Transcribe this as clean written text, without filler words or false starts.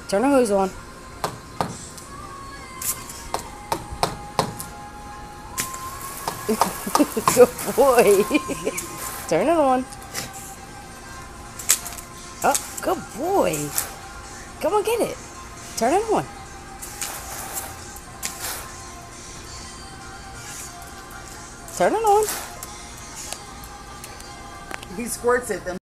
Turn the hose on. Good boy. Turn it on. Oh, good boy. Come on, get it. Turn it on. Turn it on. He squirts it, then